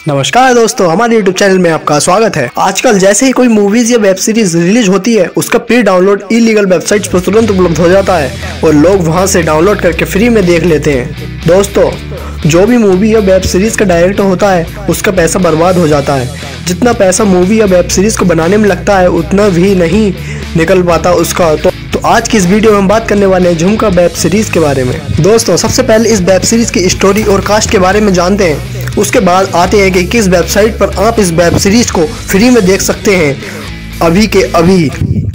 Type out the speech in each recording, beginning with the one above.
नमस्कार दोस्तों, हमारे YouTube चैनल में आपका स्वागत है। आजकल जैसे ही कोई मूवीज या वेब सीरीज रिलीज होती है, उसका प्री डाउनलोड इलीगल वेबसाइट्स पर तुरंत उपलब्ध हो जाता है और लोग वहां से डाउनलोड करके फ्री में देख लेते हैं। दोस्तों, जो भी मूवी या वेब सीरीज का डायरेक्टर होता है, उसका पैसा बर्बाद हो जाता है। जितना पैसा मूवी या वेब सीरीज को बनाने में लगता है, उतना भी नहीं निकल पाता उसका। तो आज की इस वीडियो में हम बात करने वाले हैं झुमका वेब सीरीज के बारे में। दोस्तों, सबसे पहले इस वेब सीरीज की स्टोरी और कास्ट के बारे में जानते हैं। उसके बाद आते हैं कि किस वेबसाइट पर आप इस वेब सीरीज को फ्री में देख सकते हैं अभी के अभी।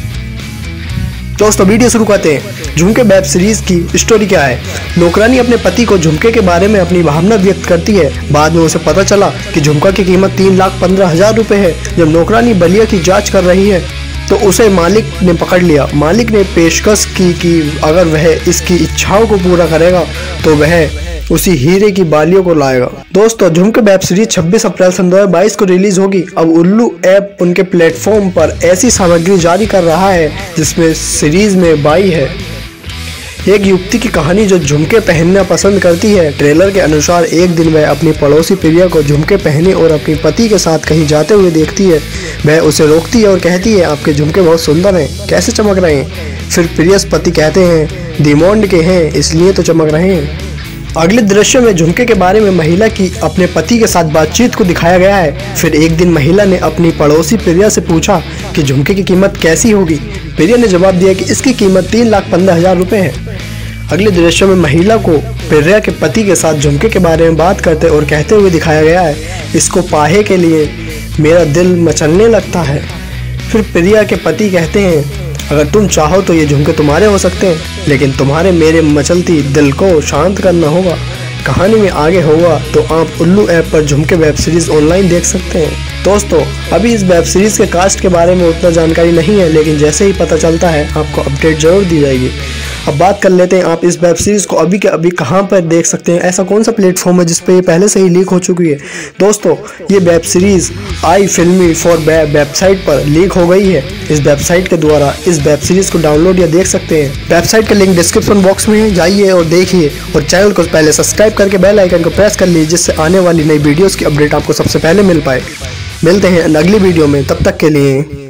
दोस्तों, वीडियो शुरू करते हैं। झुमके वेब सीरीज की स्टोरी क्या है। नौकरानी अपने पति को झुमके के बारे में अपनी भावना व्यक्त करती है। बाद में उसे पता चला कि झुमका की कीमत 3,15,000 रुपए है। जब नौकरानी बलिया की जांच कर रही है तो उसे मालिक ने पकड़ लिया। मालिक ने पेशकश की कि अगर वह इसकी इच्छाओं को पूरा करेगा तो वह उसी हीरे की बालियों को लाएगा। दोस्तों, झुमके वेब सीरीज 26 अप्रैल सन 2022 को रिलीज होगी। अब उल्लू ऐप उनके प्लेटफॉर्म पर ऐसी सामग्री जारी कर रहा है जिसमें सीरीज में बाई है एक युवती की कहानी जो झुमके पहनना पसंद करती है। ट्रेलर के अनुसार एक दिन वह अपनी पड़ोसी प्रिया को झुमके पहने और अपने पति के साथ कहीं जाते हुए देखती है। वह उसे रोकती है और कहती है, आपके झुमके बहुत सुंदर हैं, कैसे चमक रहे हैं। फिर प्रिया पति कहते हैं, डायमंड के हैं इसलिए तो चमक रहे हैं। अगले दृश्य में झुमके के बारे में महिला की अपने पति के साथ बातचीत को दिखाया गया है। फिर एक दिन महिला ने अपनी पड़ोसी प्रिया से पूछा कि झुमके की कीमत कैसी होगी। प्रिया ने जवाब दिया कि इसकी कीमत 3,15,000 रुपए है। अगले दृश्य में महिला को प्रिया के पति के साथ झुमके के बारे में बात करते और कहते हुए दिखाया गया है, इसको पाहे के लिए मेरा दिल मचलने लगता है। फिर प्रिया के पति कहते हैं, अगर तुम चाहो तो ये झुमके तुम्हारे हो सकते हैं, लेकिन तुम्हारे मेरे मचलती दिल को शांत करना होगा। कहानी में आगे होगा तो आप उल्लू ऐप पर झुमके वेब सीरीज ऑनलाइन देख सकते हैं। दोस्तों, अभी इस वेब सीरीज के कास्ट के बारे में उतना जानकारी नहीं है, लेकिन जैसे ही पता चलता है आपको अपडेट जरूर दी जाएगी। अब बात कर लेते हैं आप इस वेब सीरीज को अभी के अभी कहां पर देख सकते हैं। ऐसा कौन सा प्लेटफॉर्म है जिस पे ये पहले से ही लीक हो चुकी है। दोस्तों, ये वेब सीरीज आई फिल्मी फॉर वेबसाइट पर लीक हो गई है। इस वेबसाइट के द्वारा इस वेब सीरीज को डाउनलोड या देख सकते हैं। वेबसाइट का लिंक डिस्क्रिप्शन बॉक्स में है, जाइए और देखिए और चैनल को पहले सब्सक्राइब करके बेल आइकन को प्रेस कर लीजिए, जिससे आने वाली नई वीडियोस की अपडेट आपको सबसे पहले मिल पाए। मिलते हैं अगली वीडियो में, तब तक के लिए